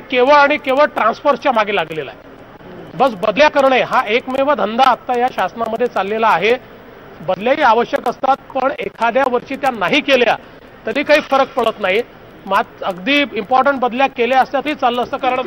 केवळ आणि केवळ ट्रान्सफरच्या मागे लागलेला आहे। बस बदल्या करणे हा एकमेव धंदा आता या शासनामध्ये चाललेला आहे। बदल्याही आवश्यक असतात, पण एखाद्या वर्षी त्या नाही केल्या तरी काही फरक पडत नाही। अगदी इम्पॉर्टंट बदल्या केल्या असत्या तरी चाललं असतं, कारण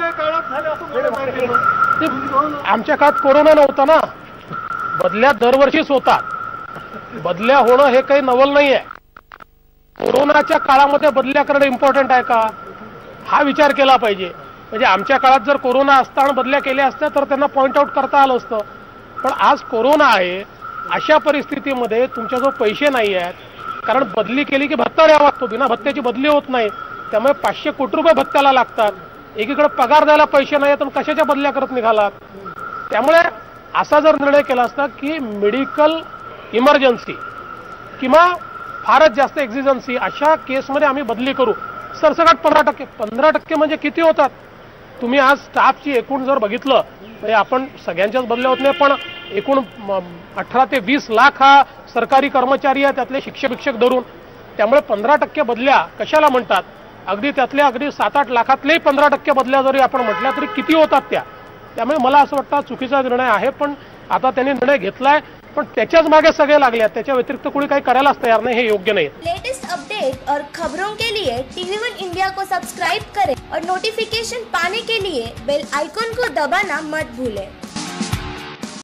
आमच्या काळात कोरोना नव्हता ना। बदल्या दरवर्षीच होतात, बदल्या होणं हे काही नवल नाहीये। कोरोनाच्या काळामध्ये बदल्या करणं इम्पॉर्टंट आहे का, हा विचार केला पाहिजे। म्हणजे आमच्या काळात जर कोरोना असताना बदल्या केल्या असत्या तर त्यांना पॉइंट आउट करता आलं असतं, पण आज कोरोना आहे। अशा परिस्थितीमध्ये तुमच्याजवळ पैसे नाही आहेत, कारण बदली केली की भत्ता द्यावा लागतो, बिना भत्त्याची बदली होत नाही। त्यामुळे 500 कोटी रुपये भत्त्याला लागतात। एकीकडे पगार द्यायला पैसे नाहीत, तर कशाच्या बदल्या करत निघालात। त्यामुळे असा जर निर्णय केला असता की मेडिकल इमर्जन्सी किंवा फारच जास्त एक्झिजन्सी अशा केसमध्ये आम्ही बदली करू, सरसकट 15% म्हणजे किती होतात? तुम्ही आज स्टाफची एकूण जर बघितलं, म्हणजे आपण सगळ्यांच्याच बदल्या होत नाही, पण एकूण 18 ते 20 लाख हा सरकारी कर्मचारी आहे, त्यातले शिक्षक धरून। त्यामुळे 15% बदल्या कशाला म्हणतात? अगदी त्यातल्या अगदी 7-8 लाखातले 15% बदल्या जरी आपण म्हटल्या तरी किती होतात त्या? त्यामुळे मला असं वाटतं चुकीचा निर्णय आहे, पण आता त्यांनी निर्णय घेतलाय, पण त्याच्याच मागे सगळे लागले, त्याच्या व्यतिरिक्त कोणी काही करायलाच तयार नाही, हे योग्य नाही। लेटेस्ट अपडेट और खबरों के लिए TV1 इंडिया को सब्सक्राइब करें और नोटिफिकेशन पाने के लिए बेल आइकॉन को दबाना मत भूलें।